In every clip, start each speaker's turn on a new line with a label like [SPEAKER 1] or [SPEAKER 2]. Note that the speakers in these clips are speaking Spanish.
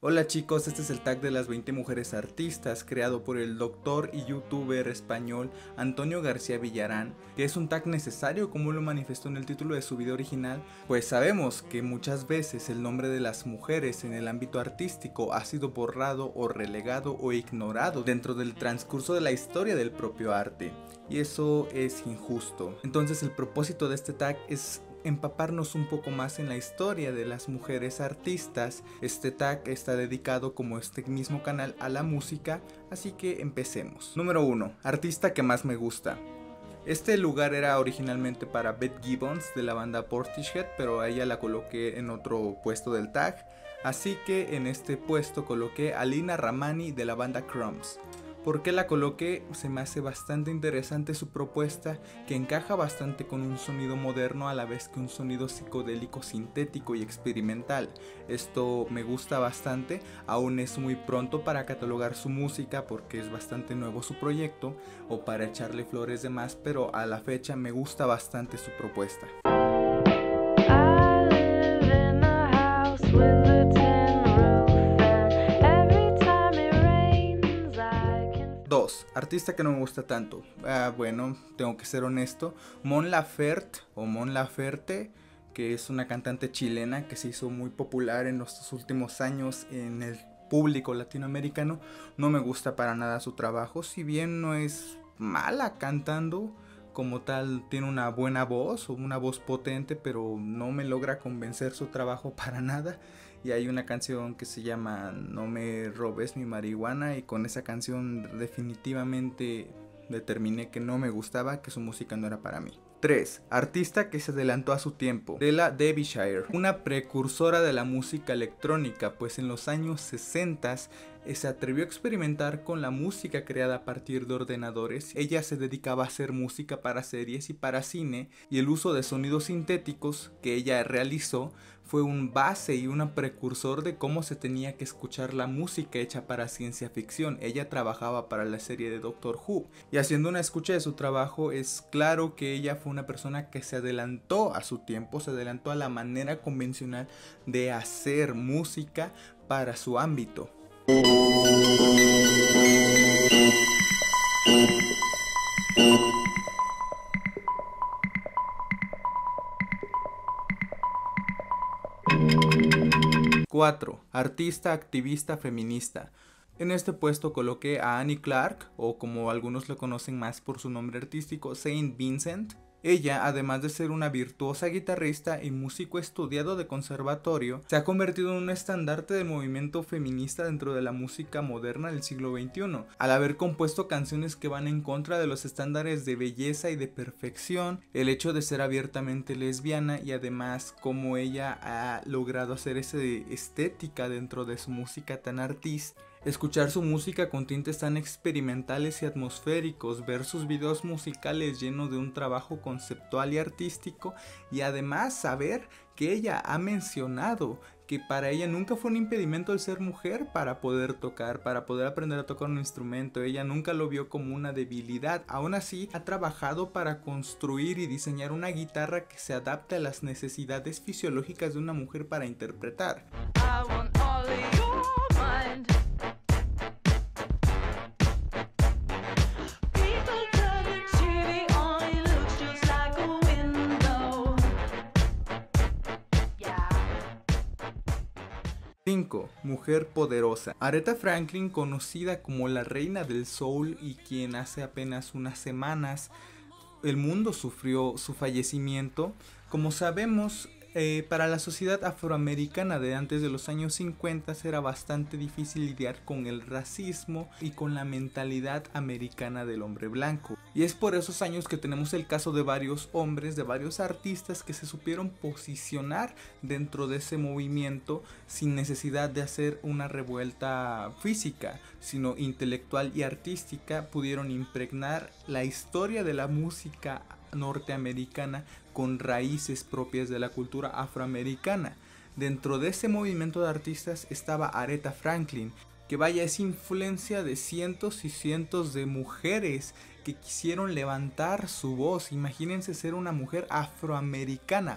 [SPEAKER 1] Hola chicos, este es el tag de las 20 mujeres artistas creado por el doctor y youtuber español Antonio García Villarán, que es un tag necesario como lo manifestó en el título de su video original, pues sabemos que muchas veces el nombre de las mujeres en el ámbito artístico ha sido borrado o relegado o ignorado dentro del transcurso de la historia del propio arte, y eso es injusto. Entonces el propósito de este tag es empaparnos un poco más en la historia de las mujeres artistas. Este tag está dedicado, como este mismo canal, a la música, así que empecemos. Número 1. Artista que más me gusta. Este lugar era originalmente para Beth Gibbons de la banda Portishead, pero a ella la coloqué en otro puesto del tag, así que en este puesto coloqué a Lina Ramani de la banda Crumbs. ¿Por qué la coloqué? Se me hace bastante interesante su propuesta, que encaja bastante con un sonido moderno a la vez que un sonido psicodélico, sintético y experimental. Esto me gusta bastante, aún es muy pronto para catalogar su música porque es bastante nuevo su proyecto o para echarle flores de más, pero a la fecha me gusta bastante su propuesta. 2. Artista que no me gusta tanto. Bueno, tengo que ser honesto. Mon Laferte o Mon Laferte, que es una cantante chilena que se hizo muy popular en los últimos años en el público latinoamericano, no me gusta para nada su trabajo. Si bien no es mala cantando como tal, tiene una buena voz o una voz potente, pero no me logra convencer su trabajo para nada. Y hay una canción que se llama No me robes mi marihuana, y con esa canción definitivamente determiné que no me gustaba, que su música no era para mí. 3. Artista que se adelantó a su tiempo. Della Derbyshire, una precursora de la música electrónica, pues en los años 60 se atrevió a experimentar con la música creada a partir de ordenadores. Ella se dedicaba a hacer música para series y para cine, y el uso de sonidos sintéticos que ella realizó fue un base y un precursor de cómo se tenía que escuchar la música hecha para ciencia ficción. Ella trabajaba para la serie de Doctor Who, y haciendo una escucha de su trabajo es claro que ella fue una persona que se adelantó a su tiempo, se adelantó a la manera convencional de hacer música para su ámbito. 4. Artista activista feminista. En este puesto coloqué a Annie Clark, o como algunos lo conocen más por su nombre artístico, Saint Vincent. Ella, además de ser una virtuosa guitarrista y músico estudiado de conservatorio, se ha convertido en un estandarte del movimiento feminista dentro de la música moderna del siglo XXI, al haber compuesto canciones que van en contra de los estándares de belleza y de perfección, el hecho de ser abiertamente lesbiana, y además cómo ella ha logrado hacer esa estética dentro de su música tan artística. Escuchar su música con tintes tan experimentales y atmosféricos, ver sus videos musicales llenos de un trabajo conceptual y artístico, y además saber que ella ha mencionado que para ella nunca fue un impedimento el ser mujer para poder tocar, para poder aprender a tocar un instrumento. Ella nunca lo vio como una debilidad. Aún así, ha trabajado para construir y diseñar una guitarra que se adapte a las necesidades fisiológicas de una mujer para interpretar. 5. Mujer poderosa. Aretha Franklin, conocida como la reina del soul y quien hace apenas unas semanas el mundo sufrió su fallecimiento. Como sabemos, para la sociedad afroamericana de antes de los años 50 era bastante difícil lidiar con el racismo y con la mentalidad americana del hombre blanco. Y es por esos años que tenemos el caso de varios hombres, de varios artistas que se supieron posicionar dentro de ese movimiento sin necesidad de hacer una revuelta física, sino intelectual y artística. Pudieron impregnar la historia de la música norteamericana con raíces propias de la cultura afroamericana. Dentro de ese movimiento de artistas estaba Aretha Franklin, que vaya, es influencia de cientos y cientos de mujeres que quisieron levantar su voz. Imagínense ser una mujer afroamericana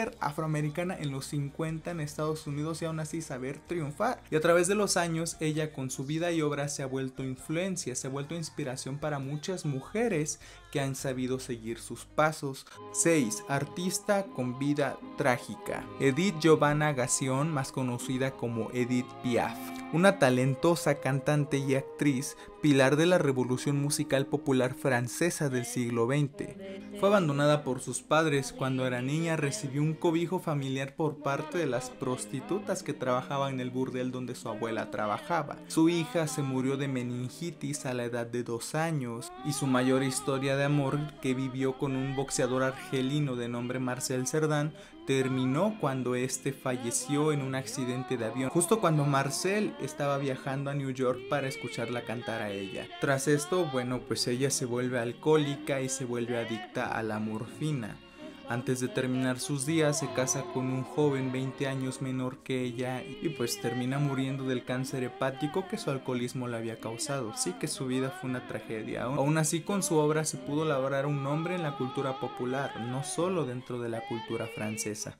[SPEAKER 1] en los 50 en Estados Unidos y aún así saber triunfar. Y a través de los años ella con su vida y obra se ha vuelto influencia, se ha vuelto inspiración para muchas mujeres que han sabido seguir sus pasos. 6. Artista con vida trágica. Edith Giovanna Gassion, más conocida como Edith Piaf. Una talentosa cantante y actriz, pilar de la revolución musical popular francesa del siglo XX. Fue abandonada por sus padres cuando era niña, recibió un cobijo familiar por parte de las prostitutas que trabajaban en el burdel donde su abuela trabajaba. Su hija se murió de meningitis a la edad de 2 años y su mayor historia de amor, que vivió con un boxeador argelino de nombre Marcel Cerdan, terminó cuando este falleció en un accidente de avión, justo cuando Marcel estaba viajando a New York para escucharla cantar a ella. Tras esto, bueno, pues ella se vuelve alcohólica y se vuelve adicta a la morfina. Antes de terminar sus días se casa con un joven 20 años menor que ella y pues termina muriendo del cáncer hepático que su alcoholismo le había causado. Sí que su vida fue una tragedia. Aún así, con su obra se pudo labrar un nombre en la cultura popular, no solo dentro de la cultura francesa.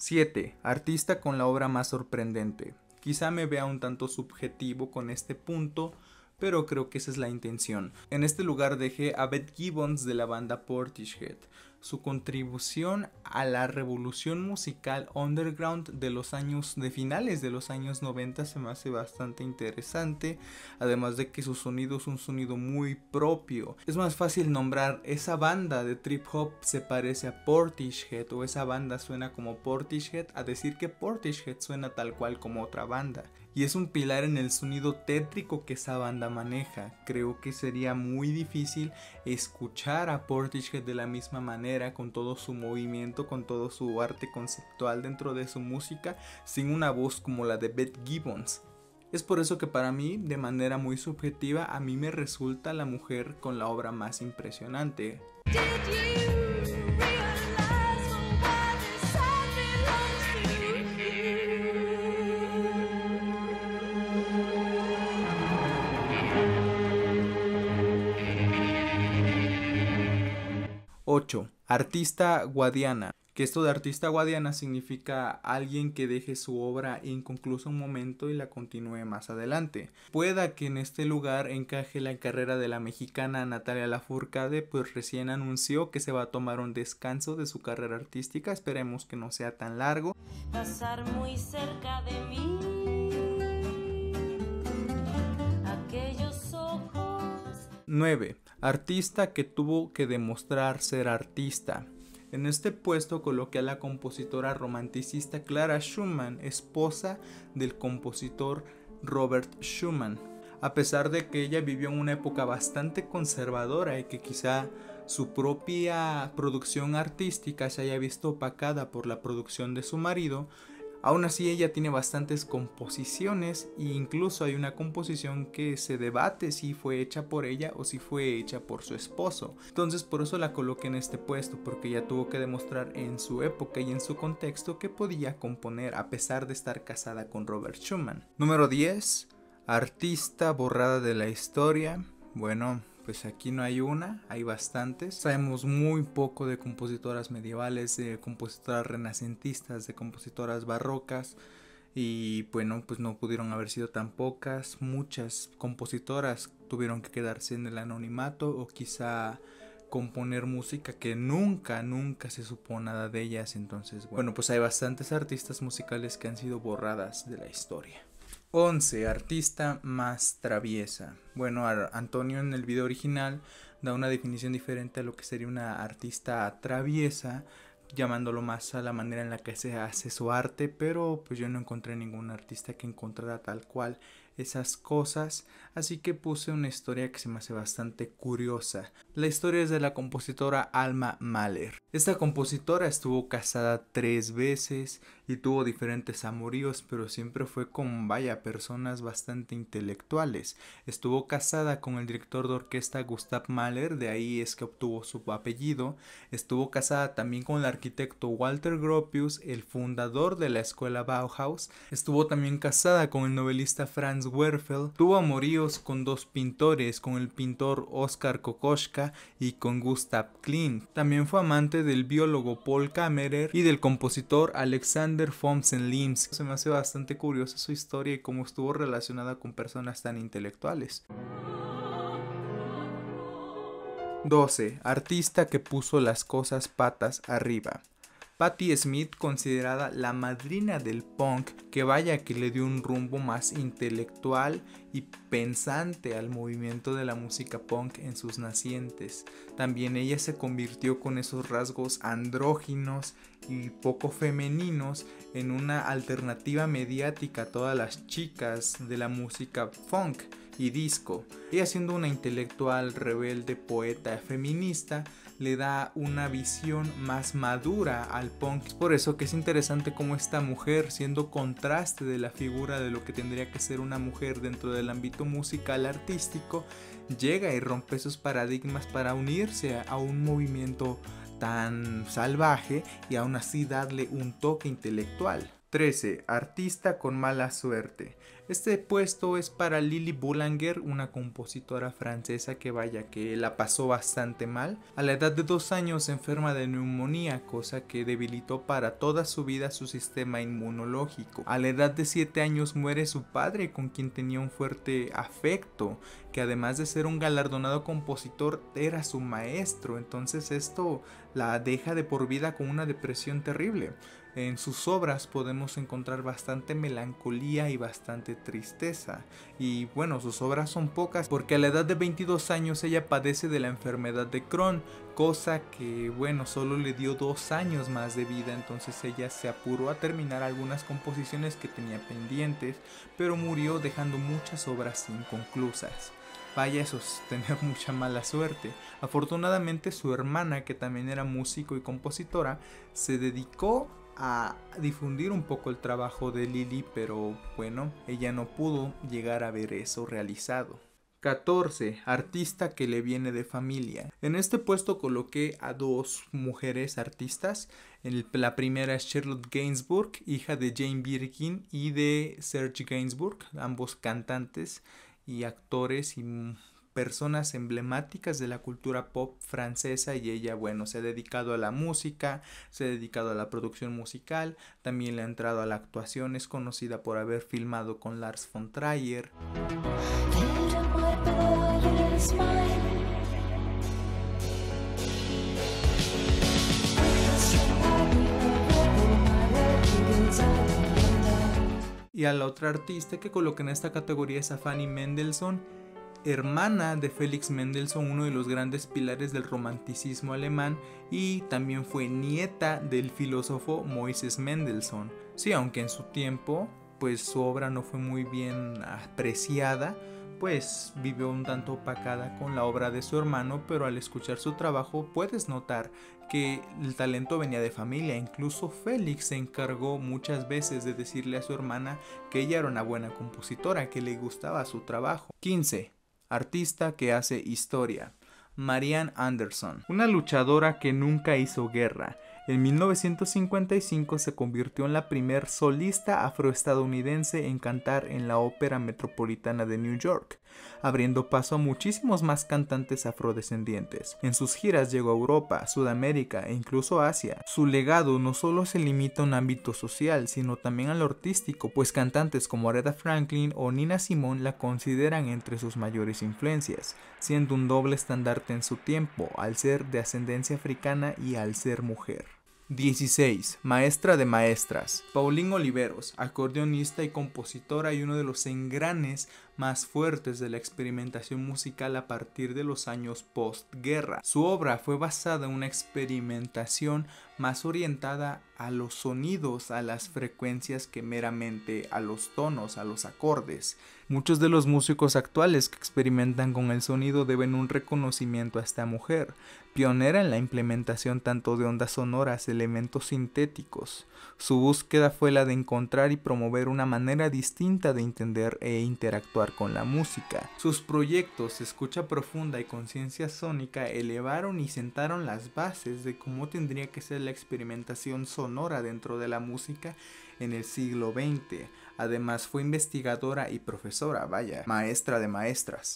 [SPEAKER 1] 7. Artista con la obra más sorprendente. Quizá me vea un tanto subjetivo con este punto, pero creo que esa es la intención. En este lugar dejé a Beth Gibbons de la banda Portishead. Su contribución a la revolución musical underground de finales de los años 90 se me hace bastante interesante, además de que su sonido es un sonido muy propio. Es más fácil nombrar esa banda de trip hop se parece a Portishead o esa banda suena como Portishead a decir que Portishead suena tal cual como otra banda. Y es un pilar en el sonido tétrico que esa banda maneja. Creo que sería muy difícil escuchar a Portishead de la misma manera, con todo su movimiento, con todo su arte conceptual dentro de su música, sin una voz como la de Beth Gibbons. Es por eso que para mí, de manera muy subjetiva, a mí me resulta la mujer con la obra más impresionante. 8. Artista guadiana. Que esto de artista guadiana significa alguien que deje su obra inconclusa un momento y la continúe más adelante. Pueda que en este lugar encaje la carrera de la mexicana Natalia Lafourcade, pues recién anunció que se va a tomar un descanso de su carrera artística. Esperemos que no sea tan largo.
[SPEAKER 2] Pasar muy cerca de mí, aquellos ojos.
[SPEAKER 1] 9. Artista que tuvo que demostrar ser artista. En este puesto coloqué a la compositora romanticista Clara Schumann, esposa del compositor Robert Schumann. A pesar de que ella vivió en una época bastante conservadora y que quizá su propia producción artística se haya visto opacada por la producción de su marido, aún así ella tiene bastantes composiciones e incluso hay una composición que se debate si fue hecha por ella o si fue hecha por su esposo. Entonces por eso la coloqué en este puesto, porque ella tuvo que demostrar en su época y en su contexto que podía componer a pesar de estar casada con Robert Schumann. Número 10. Artista borrada de la historia. Bueno, pues aquí no hay una, hay bastantes. Sabemos muy poco de compositoras medievales, de compositoras renacentistas, de compositoras barrocas. Y bueno, pues no pudieron haber sido tan pocas. Muchas compositoras tuvieron que quedarse en el anonimato o quizá componer música que nunca se supo nada de ellas. Entonces, bueno, pues hay bastantes artistas musicales que han sido borradas de la historia. 11. Artista más traviesa. Bueno, Antonio en el video original da una definición diferente a lo que sería una artista traviesa, llamándolo más a la manera en la que se hace su arte, pero pues yo no encontré ningún artista que encontrara tal cual esas cosas, así que puse una historia que se me hace bastante curiosa. La historia es de la compositora Alma Mahler. Esta compositora estuvo casada 3 veces y tuvo diferentes amoríos, pero siempre fue con personas bastante intelectuales. Estuvo casada con el director de orquesta Gustav Mahler, de ahí es que obtuvo su apellido. Estuvo casada también con el arquitecto Walter Gropius, el fundador de la escuela Bauhaus. Estuvo también casada con el novelista Franz Werfel. Tuvo amoríos tríos con dos pintores, con el pintor Oskar Kokoschka y con Gustav Klimt. También fue amante del biólogo Paul Kammerer y del compositor Alexander von Zemlinsky. Se me hace bastante curiosa su historia y cómo estuvo relacionada con personas tan intelectuales. 12. Artista que puso las cosas patas arriba. Patti Smith, considerada la madrina del punk, que vaya que le dio un rumbo más intelectual y pensante al movimiento de la música punk en sus nacientes. También ella se convirtió con esos rasgos andróginos y poco femeninos en una alternativa mediática a todas las chicas de la música funk y disco. Ella, siendo una intelectual, rebelde, poeta, feminista, le da una visión más madura al punk. Es por eso que es interesante cómo esta mujer, siendo contraste de la figura de lo que tendría que ser una mujer dentro del ámbito musical artístico, llega y rompe esos paradigmas para unirse a un movimiento tan salvaje y aún así darle un toque intelectual. 13. Artista con mala suerte. Este puesto es para Lily Boulanger, una compositora francesa que vaya que la pasó bastante mal. A la edad de 2 años se enferma de neumonía, cosa que debilitó para toda su vida su sistema inmunológico. A la edad de 7 años muere su padre, con quien tenía un fuerte afecto, que además de ser un galardonado compositor era su maestro. Entonces esto la deja de por vida con una depresión terrible. En sus obras podemos encontrar bastante melancolía y bastante tristeza. Y bueno, sus obras son pocas porque a la edad de 22 años ella padece de la enfermedad de Crohn, cosa que bueno, solo le dio 2 años más de vida. Entonces ella se apuró a terminar algunas composiciones que tenía pendientes, pero murió dejando muchas obras inconclusas. Vaya, eso es tener mucha mala suerte. Afortunadamente su hermana, que también era músico y compositora, se dedicó a difundir un poco el trabajo de Lily, pero bueno, ella no pudo llegar a ver eso realizado. 14. Artista que le viene de familia. En este puesto coloqué a 2 mujeres artistas. La primera es Charlotte Gainsbourg, hija de Jane Birkin y de Serge Gainsbourg, ambos cantantes y actores y personas emblemáticas de la cultura pop francesa. Y ella, bueno, se ha dedicado a la música, se ha dedicado a la producción musical, también le ha entrado a la actuación. Es conocida por haber filmado con Lars von Trier. Y a la otra artista que coloqué en esta categoría es a Fanny Mendelssohn, hermana de Felix Mendelssohn, uno de los grandes pilares del romanticismo alemán, y también fue nieta del filósofo Moises Mendelssohn. Sí, aunque en su tiempo pues su obra no fue muy bien apreciada, pues vivió un tanto opacada con la obra de su hermano, pero al escuchar su trabajo puedes notar que el talento venía de familia. Incluso Félix se encargó muchas veces de decirle a su hermana que ella era una buena compositora, que le gustaba su trabajo. 15. Artista que hace historia. Marianne Anderson, una luchadora que nunca hizo guerra. En 1955 se convirtió en la primer solista afroestadounidense en cantar en la Ópera Metropolitana de New York, abriendo paso a muchísimos más cantantes afrodescendientes. En sus giras llegó a Europa, Sudamérica e incluso Asia. Su legado no solo se limita a un ámbito social, sino también al artístico, pues cantantes como Aretha Franklin o Nina Simone la consideran entre sus mayores influencias, siendo un doble estandarte en su tiempo, al ser de ascendencia africana y al ser mujer. 16. Maestra de maestras. Pauline Oliveros, acordeonista y compositora y uno de los engranes más fuertes de la experimentación musical a partir de los años postguerra. Su obra fue basada en una experimentación más orientada a los sonidos, a las frecuencias, que meramente a los tonos, a los acordes. Muchos de los músicos actuales que experimentan con el sonido deben un reconocimiento a esta mujer, pionera en la implementación tanto de ondas sonoras, elementos sintéticos. Su búsqueda fue la de encontrar y promover una manera distinta de entender e interactuar con la música. Sus proyectos Escucha Profunda y Conciencia Sónica elevaron y sentaron las bases de cómo tendría que ser la experimentación sonora dentro de la música en el siglo XX. Además fue investigadora y profesora, vaya, maestra de maestras.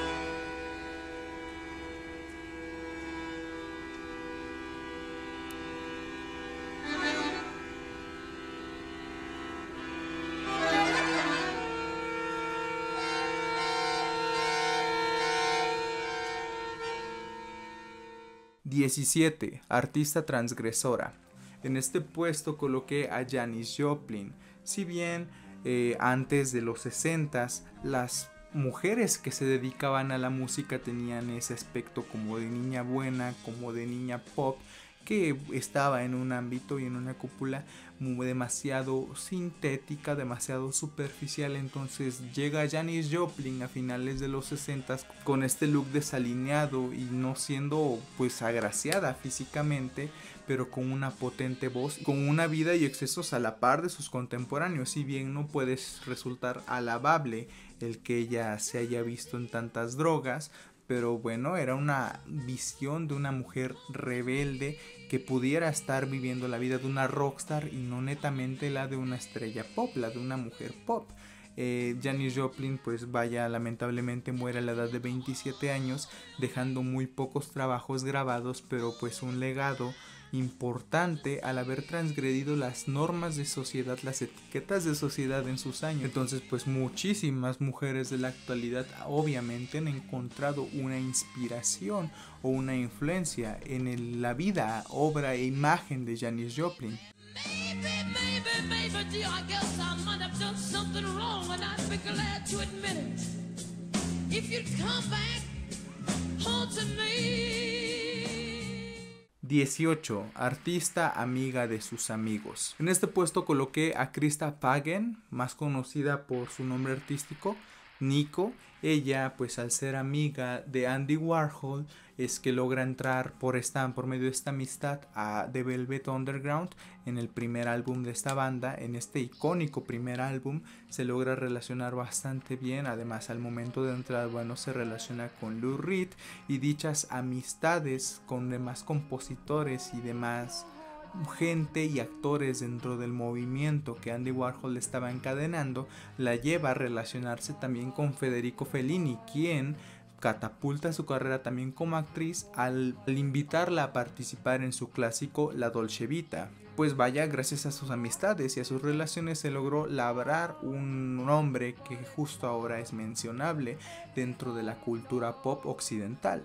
[SPEAKER 1] (17) Artista transgresora. En este puesto coloqué a Janis Joplin. Si bien antes de los 60s las mujeres que se dedicaban a la música tenían ese aspecto como de niña buena, como de niña pop, que estaba en un ámbito y en una cúpula demasiado sintética, demasiado superficial. Entonces llega Janis Joplin a finales de los 60 con este look desalineado y no siendo pues agraciada físicamente, pero con una potente voz, con una vida y excesos a la par de sus contemporáneos. Si bien no puede resultar alabable el que ella se haya visto en tantas drogas, pero bueno, era una visión de una mujer rebelde que pudiera estar viviendo la vida de una rockstar y no netamente la de una estrella pop, la de una mujer pop. Janis Joplin pues vaya, lamentablemente muere a la edad de 27 años, dejando muy pocos trabajos grabados, pero pues un legado importante al haber transgredido las normas de sociedad, las etiquetas de sociedad en sus años. Entonces pues muchísimas mujeres de la actualidad obviamente han encontrado una inspiración o una influencia en la vida, obra e imagen de Janis Joplin. Maybe, dear, I guess I might have done something wrong and I'd be glad to admit it. If you'd come back home to me. 18. Artista amiga de sus amigos. En este puesto coloqué a Krista Pagen, más conocida por su nombre artístico, Nico. Ella, pues al ser amiga de Andy Warhol, es que logra entrar por medio de esta amistad a The Velvet Underground. En el primer álbum de esta banda, en este icónico primer álbum, se logra relacionar bastante bien. Además, al momento de entrar, bueno, se relaciona con Lou Reed, y dichas amistades con demás compositores y demás gente y actores dentro del movimiento que Andy Warhol estaba encadenando, la lleva a relacionarse también con Federico Fellini, quien catapulta su carrera también como actriz al invitarla a participar en su clásico La Dolce Vita. Pues vaya, gracias a sus amistades y a sus relaciones se logró labrar un nombre que justo ahora es mencionable dentro de la cultura pop occidental.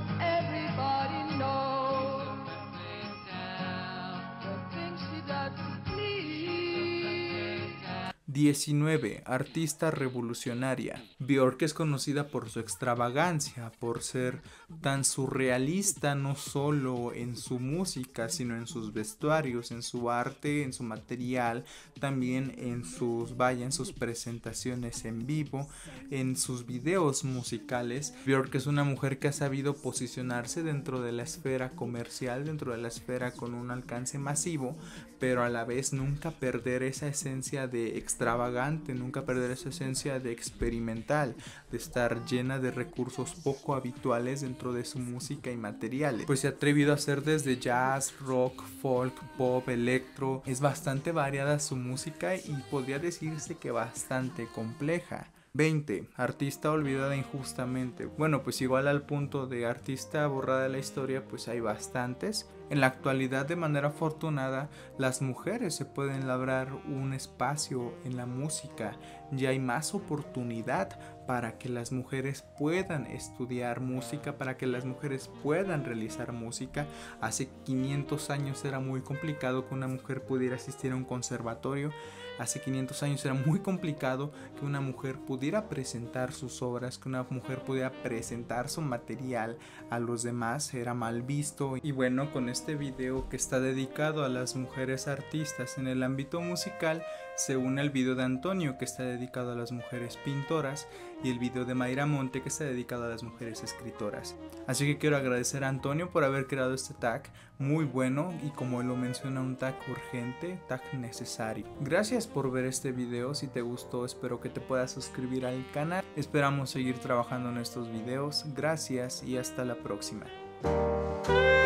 [SPEAKER 1] 19. Artista revolucionaria. Björk es conocida por su extravagancia, por ser tan surrealista no solo en su música, sino en sus vestuarios, en su arte, en su material, también en sus presentaciones en vivo, en sus videos musicales. Björk es una mujer que ha sabido posicionarse dentro de la esfera comercial, dentro de la esfera con un alcance masivo, pero a la vez nunca perder esa esencia de extravagante, nunca perder esa esencia de experimental, de estar llena de recursos poco habituales dentro de su música y materiales. Pues se ha atrevido a hacer desde jazz, rock, folk, pop, electro. Es bastante variada su música y podría decirse que bastante compleja. 20. Artista olvidada injustamente. Bueno, pues igual al punto de artista borrada de la historia, pues hay bastantes. En la actualidad, de manera afortunada, las mujeres se pueden labrar un espacio en la música. Ya hay más oportunidad para que las mujeres puedan estudiar música, para que las mujeres puedan realizar música. Hace 500 años era muy complicado que una mujer pudiera asistir a un conservatorio. Hace 500 años era muy complicado que una mujer pudiera presentar sus obras, que una mujer pudiera presentar su material a los demás, era mal visto. Y bueno, con este video que está dedicado a las mujeres artistas en el ámbito musical, se une el video de Antonio, que está dedicado a las mujeres pintoras, y el video de Mayra Monte, que está dedicado a las mujeres escritoras. Así que quiero agradecer a Antonio por haber creado este tag muy bueno, y como él lo menciona, un tag urgente, tag necesario. Gracias por ver este video. Si te gustó, espero que te puedas suscribir al canal. Esperamos seguir trabajando en estos videos. Gracias y hasta la próxima.